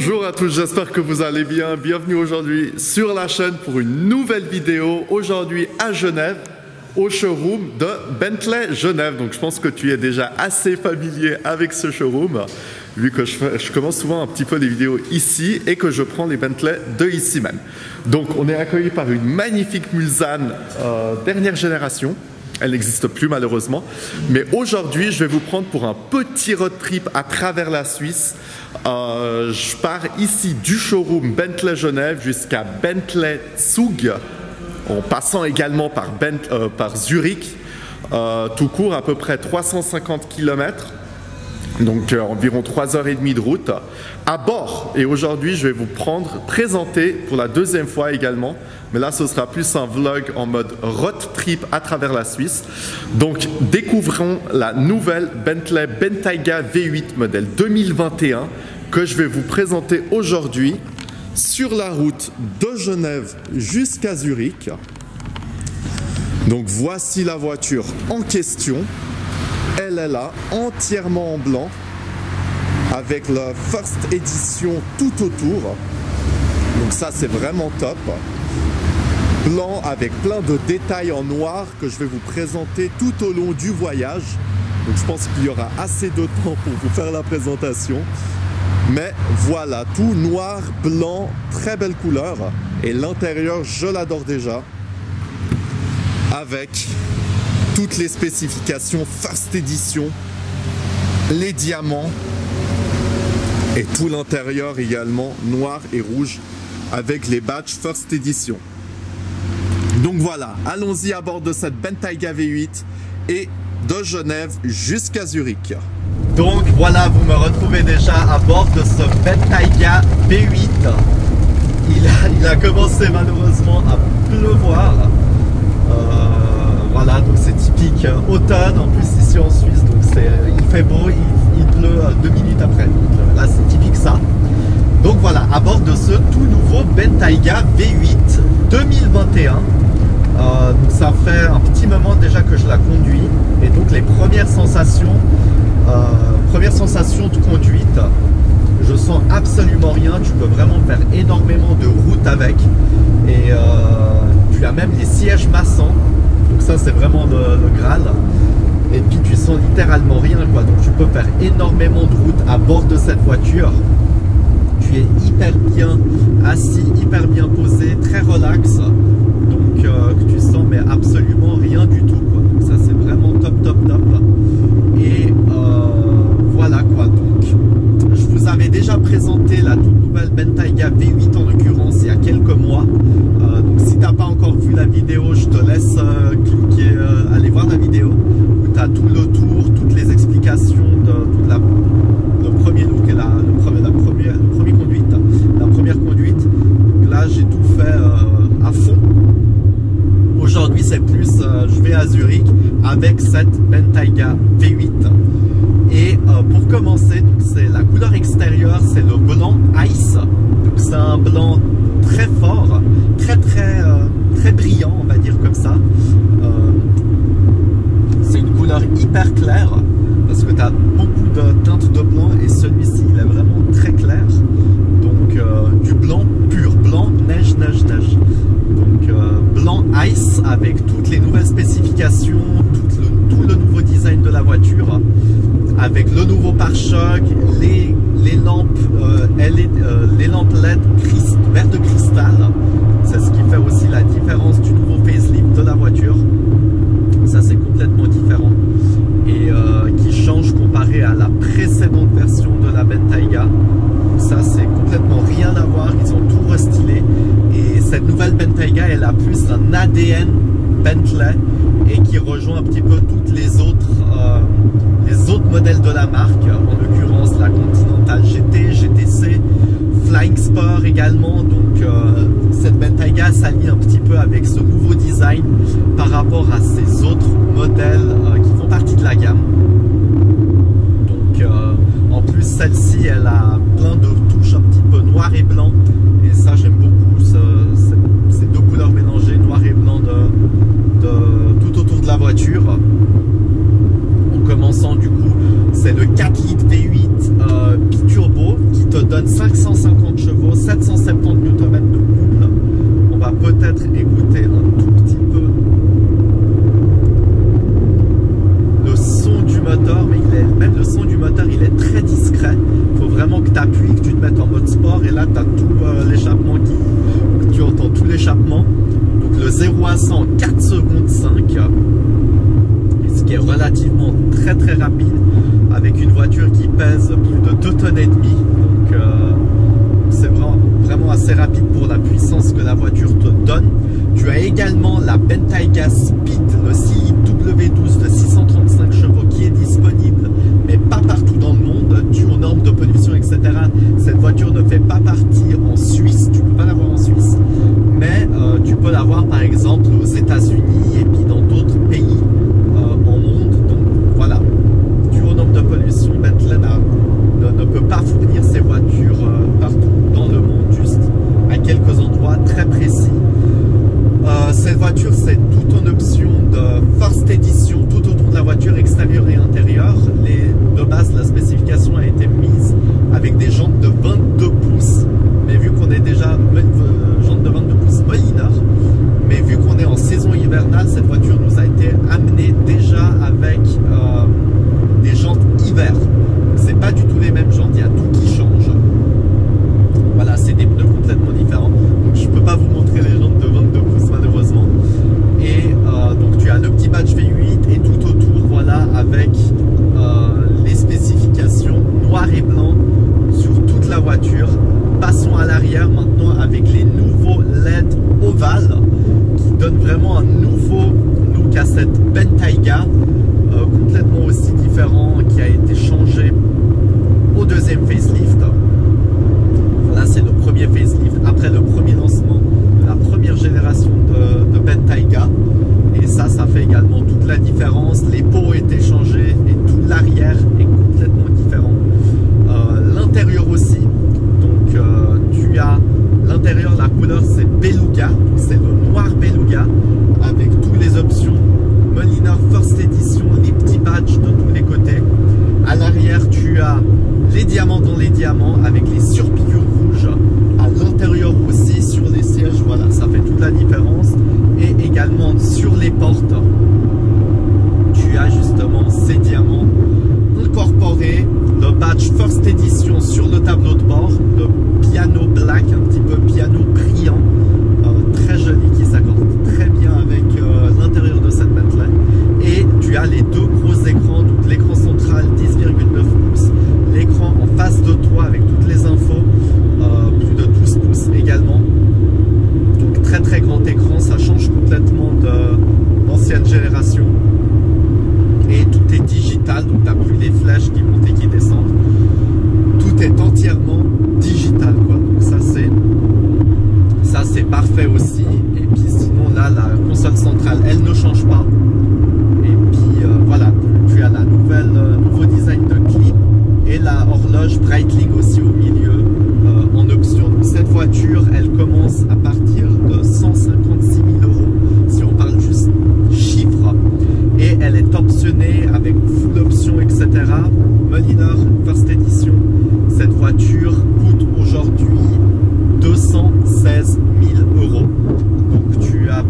Bonjour à tous, j'espère que vous allez bien. Bienvenue aujourd'hui sur la chaîne pour une nouvelle vidéo. Aujourd'hui à Genève, au showroom de Bentley Genève. Donc je pense que tu es déjà assez familier avec ce showroom, vu que je commence souvent un petit peu les vidéos ici et que je prends les Bentley de ici même. Donc on est accueilli par une magnifique Mulsanne dernière génération. Elle n'existe plus malheureusement. Mais aujourd'hui, je vais vous prendre pour un petit road trip à travers la Suisse. Je pars ici du showroom Bentley Genève jusqu'à Bentley Zug, en passant également par Zurich. Tout court, à peu près 350 km. Donc environ 3h30 de route à bord. Et aujourd'hui, je vais vous présenter pour la deuxième fois également. Mais là, ce sera plus un vlog en mode road trip à travers la Suisse. Donc, découvrons la nouvelle Bentley Bentayga V8 modèle 2021 que je vais vous présenter aujourd'hui sur la route de Genève jusqu'à Zurich. Donc, voici la voiture en question. Elle est là, entièrement en blanc, avec la First Edition tout autour. Donc ça, c'est vraiment top. Blanc avec plein de détails en noir que je vais vous présenter tout au long du voyage. Donc je pense qu'il y aura assez de temps pour vous faire la présentation. Mais voilà, tout noir, blanc, très belle couleur. Et l'intérieur, je l'adore déjà. Avec toutes les spécifications First Edition, les diamants et tout l'intérieur également noir et rouge avec les badges First Edition. Donc voilà, allons-y à bord de cette Bentayga V8 et de Genève jusqu'à Zurich. Donc voilà, vous me retrouvez déjà à bord de ce Bentayga V8. Il a commencé malheureusement à pleuvoir. Voilà, donc c'est typique automne, en plus ici en Suisse, donc il fait beau, il pleut 2 minutes après, donc là c'est typique ça. Donc voilà, à bord de ce tout nouveau Bentayga V8 2021, donc ça fait un petit moment déjà que je la conduis, et donc les premières sensations de conduite, je sens absolument rien, tu peux vraiment faire énormément de route avec, et tu as même les sièges massants. Donc ça c'est vraiment le Graal. Et puis tu sens littéralement rien quoi. Donc tu peux faire énormément de route à bord de cette voiture. Tu es hyper bien assis, hyper bien posé, très relax. Donc tu sens mais absolument rien du tout quoi. Donc ça c'est vraiment top. Et voilà quoi. Donc je vous avais déjà présenté la toute nouvelle Bentayga V8 en l'occurrence il y a quelques mois. Donc si tu n'as pas encore vu la vidéo, je te laisse cliquer, aller voir la vidéo où tu as tout le tour, toutes les explications de le premier look et la première conduite. Donc là j'ai tout fait à fond. Aujourd'hui c'est plus, je vais à Zurich avec cette Bentayga V8. Et pour commencer, c'est la couleur extérieure, c'est le blanc Ice. Donc c'est un blanc très fort, très brillant, on va dire comme ça. C'est une couleur hyper claire parce que tu as beaucoup de teintes de blanc et celui-ci il est vraiment très clair. Donc du blanc pur, blanc neige. Donc blanc Ice avec toutes les nouvelles spécifications, tout le nouveau design de la voiture, avec le nouveau pare-choc, les lampes LED vert de cristal. C'est ce qui fait aussi la différence du nouveau facelift de la voiture. Ça c'est complètement différent et qui change comparé à la précédente version de la Bentayga. Ça c'est complètement rien à voir, ils ont tout restylé. Et cette nouvelle Bentayga elle a plus un ADN Bentley et qui rejoint un petit peu toutes les autres modèles de la marque, en l'occurrence la Continental GT, GTC, Flying Spur également. Donc cette Bentayga s'allie un petit peu avec ce nouveau design par rapport à ces autres modèles qui font partie de la gamme. Donc en plus celle-ci elle a plein de touches un petit peu noir et blanc et ça j'aime beaucoup ces deux couleurs mélangées, noir et blanc tout autour de la voiture. En commençant du coup, c'est le 4 litres V8 biturbo qui te donne donne 550 chevaux, 770 Nm de couple. On va peut-être écouter un tout petit peu le son du moteur, mais même le son du moteur, il est très discret. Il faut vraiment que tu appuies, que tu te mettes en mode sport, et là tu as tout l'échappement tu entends tout l'échappement. Donc le 0 à 100 en 4 secondes 5, ce qui est relativement très très rapide avec une voiture qui pèse plus de 2 tonnes et demie. Donc c'est vraiment assez rapide pour la puissance que la voiture te donne. Tu as également la Bentayga Speed, le CIW12 de 635 chevaux qui est disponible, mais pas partout dans le monde, dû aux normes de pollution, etc. Cette voiture ne fait pas partie en Suisse, tu ne peux pas l'avoir en Suisse, mais tu peux l'avoir par exemple aux États-Unis et puis dans d'autres pays en monde. Donc voilà, dû aux normes de pollution, Bentley ne peut pas fournir ses voitures partout dans le monde, juste à quelques endroits très précis. Cette voiture, c'est toute une option de First Edition tout autour de la voiture, extérieure et intérieure. De base, la spécification a été mise avec des jantes de 22 pouces, mais vu qu'on est déjà jantes de 22 pouces Moliner, mais vu qu'on est en saison hivernale, cette voiture nous a été amenée déjà avec des jantes hiver. C'est pas du tout les mêmes jantes, il y a tout qui change. Voilà, c'est des pneus complètement différents. Donc je peux pas vous montrer les jantes de 22 pouces malheureusement. Et donc tu as le petit badge V8 et tout autour, voilà, avec les spécifications noir et blanc sur toute la voiture. Passons à l'arrière maintenant avec les nouveaux LED ovales qui donnent vraiment un nouveau look à cette Bentayga, complètement aussi différent, qui a été changé au deuxième facelift. Là, c'est le premier facelift après le premier lancement de la première génération de Bentayga. Et ça fait également toute la différence. Les pots ont été changés et tout l'arrière est complètement différent. L'intérieur aussi. Donc, tu as l'intérieur, la couleur c'est Beluga. C'est le noir Beluga avec toutes les options. Moliner First Edition, les petits badges de tous les côtés. À l'arrière, tu as les diamants dans les diamants avec les surpiqûres rouges. À l'intérieur aussi, sur les sièges, voilà, ça fait toute la différence. Et également sur les portes, tu as justement ces diamants incorporés. Le badge First Edition sur le tableau de bord, le piano black, un petit peu piano brillant, très joli, qui s'accorde très bien avec l'intérieur de cette Bentley. Et tu as les deux gros écrans, donc l'écran central 10,9 pouces, l'écran en face de toi avec toutes les infos, plus de 12 pouces également. Donc très très grand écran, ça change complètement de l'ancienne génération. Et tout est digital, donc tu n'as plus les flèches qui montent et qui descendent. Tout est entièrement digital, quoi. Donc ça c'est parfait aussi. Et puis sinon là, la console centrale, elle ne change pas. Et puis voilà, tu as la nouveau design de clip et la horloge Breitling aussi au milieu en option. Donc cette voiture, elle commence à partir de 156 000 € si on parle juste chiffres. Et elle est optionnée avec full option, etc. Moliner First Edition. Cette voiture coûte aujourd'hui 216 000 €. Donc tu as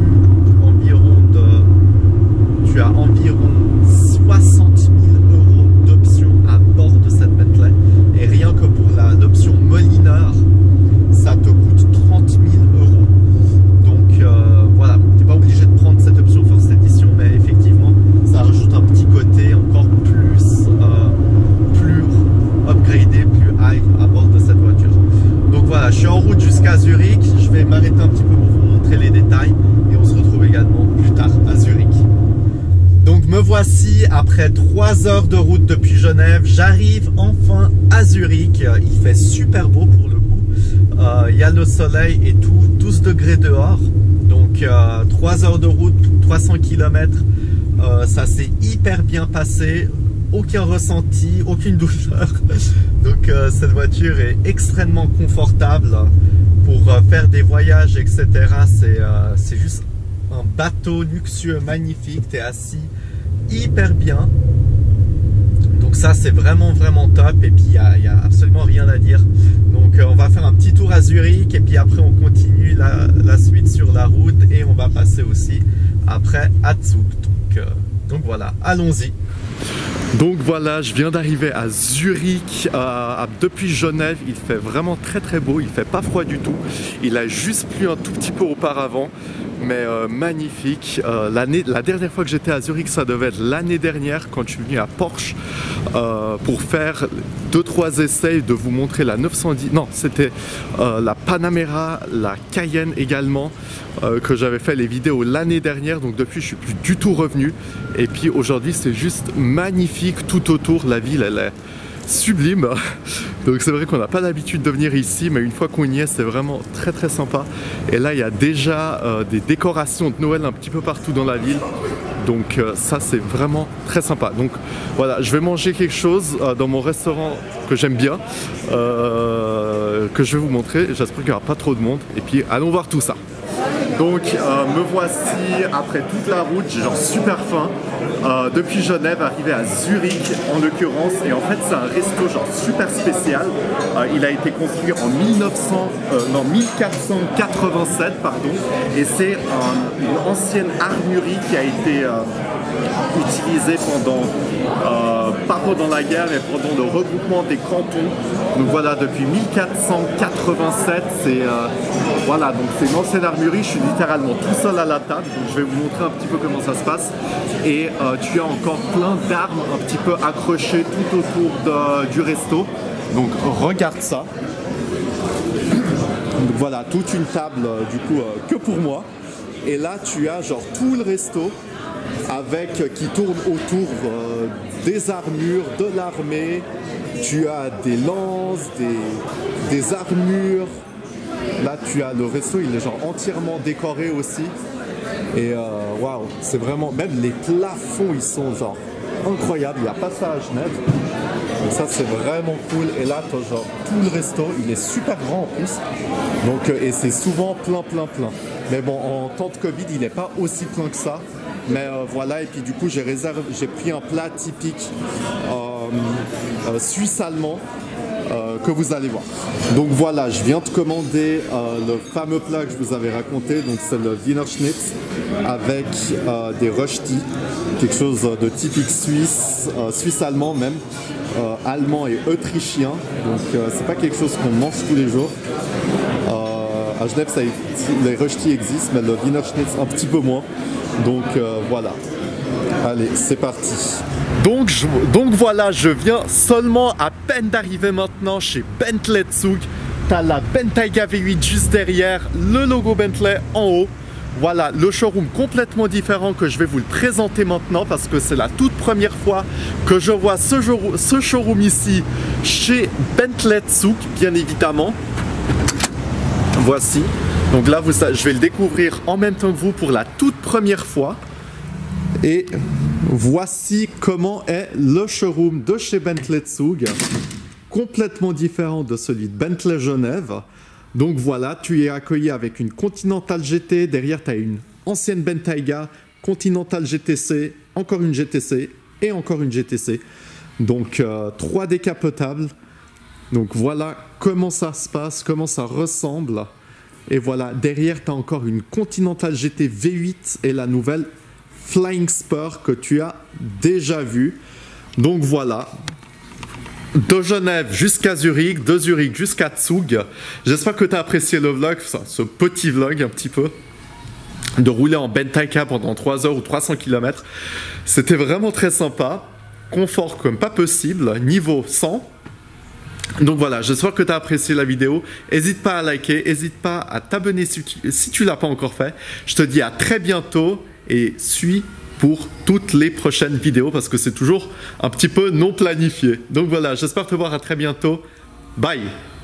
environ 60 000 € d'options à bord de cette Bentley. Et rien que pour l'option Moliner, ça te coûte 30 000 €. Donc voilà, tu n'es pas obligé de prendre cette option First Edition, mais effectivement, ça rajoute un petit côté encore plus upgradé, plus high à bord de cette voiture. Donc voilà, je suis en route jusqu'à Zurich. Je vais m'arrêter un petit peu pour vous montrer les détails et on se retrouve également plus tard à Zurich. Donc me voici après 3 heures de route depuis Genève. J'arrive enfin à Zurich. Il fait super beau pour le coup. Il y a le soleil et tout, 12 degrés dehors. Donc 3 heures de route, 300 km. Ça s'est hyper bien passé. Aucun ressenti, aucune douleur. Donc cette voiture est extrêmement confortable pour faire des voyages, etc. C'est juste un bateau luxueux, magnifique. Tu es assis hyper bien. Donc ça c'est vraiment top, et puis il y a absolument rien à dire. Donc on va faire un petit tour à Zurich, et puis après on continue la suite sur la route, et on va passer aussi après à Zug. Donc voilà, allons-y. Donc voilà, je viens d'arriver à Zurich, depuis Genève. Il fait vraiment très beau, il fait pas froid du tout. Il a juste plu un tout petit peu auparavant, mais magnifique. La dernière fois que j'étais à Zurich, ça devait être l'année dernière, quand je suis venu à Porsche pour faire 2-3 essais, de vous montrer la 910, non c'était la Panamera, la Cayenne également, que j'avais fait les vidéos l'année dernière. Donc depuis je suis plus du tout revenu, et puis aujourd'hui c'est juste magnifique tout autour. La ville elle est sublime. Donc c'est vrai qu'on n'a pas l'habitude de venir ici, mais une fois qu'on y est, c'est vraiment très sympa. Et là il y a déjà des décorations de Noël un petit peu partout dans la ville. Donc ça c'est vraiment très sympa. Donc voilà, je vais manger quelque chose dans mon restaurant que j'aime bien, que je vais vous montrer. J'espère qu'il n'y aura pas trop de monde, et puis allons voir tout ça. Donc me voici après toute la route, j'ai genre super faim, depuis Genève arrivé à Zurich en l'occurrence, et en fait c'est un resto genre super spécial. Il a été construit en 1487 pardon, et c'est une ancienne armurerie qui a été utilisée pas pendant la guerre, mais pendant le regroupement des cantons. Donc voilà, depuis 1487, voilà, donc c'est une ancienne armurerie. Je suis littéralement tout seul à la table, donc je vais vous montrer un petit peu comment ça se passe. Et tu as encore plein d'armes un petit peu accrochées tout autour du resto. Donc regarde ça. Donc voilà, toute une table du coup que pour moi. Et là tu as genre tout le resto qui tourne autour des armures de l'armée. Tu as des lances, des armures. Là tu as le resto, il est genre entièrement décoré aussi. Et waouh, c'est vraiment, même les plafonds ils sont genre incroyables. Il n'y a pas ça à Genève. Donc ça c'est vraiment cool. Et là tu as genre tout le resto, il est super grand en plus. Donc et c'est souvent plein. Mais bon, en temps de Covid il n'est pas aussi plein que ça. Mais voilà, et puis du coup j'ai pris un plat typique suisse-allemand que vous allez voir. Donc voilà, je viens de commander le fameux plat que je vous avais raconté. Donc c'est le Wiener Schnitz avec des rösti, quelque chose de typique suisse, suisse-allemand même, allemand et autrichien. Donc c'est pas quelque chose qu'on mange tous les jours. À Genève, les rösti existent, mais le Wiener Schnitz un petit peu moins. Donc voilà, allez c'est parti. Donc voilà, je viens seulement à peine d'arriver maintenant chez Bentley Zug. T'as la Bentayga V8 juste derrière, le logo Bentley en haut. Voilà, le showroom complètement différent que je vais vous le présenter maintenant, parce que c'est la toute première fois que je vois ce showroom ici chez Bentley Zug, bien évidemment. Voici. Donc là, je vais le découvrir en même temps que vous pour la toute première fois. Et voici comment est le showroom de chez Bentley Zug. Complètement différent de celui de Bentley Genève. Donc voilà, tu es accueilli avec une Continental GT. Derrière, tu as une ancienne Bentayga, Continental GTC, encore une GTC et encore une GTC. Donc 3 décapotables. Donc voilà comment ça se passe, comment ça ressemble. Et voilà, derrière, tu as encore une Continental GT V8 et la nouvelle Flying Spur que tu as déjà vue. Donc voilà, de Genève jusqu'à Zurich, de Zurich jusqu'à Zug. J'espère que tu as apprécié le vlog, ce petit vlog un petit peu, de rouler en Bentayga pendant 3 heures ou 300 km. C'était vraiment très sympa, confort comme pas possible, niveau 100. Donc voilà, j'espère que tu as apprécié la vidéo. N'hésite pas à liker, n'hésite pas à t'abonner si tu ne l'as pas encore fait. Je te dis à très bientôt et suis pour toutes les prochaines vidéos parce que c'est toujours un petit peu non planifié. Donc voilà, j'espère te voir à très bientôt. Bye!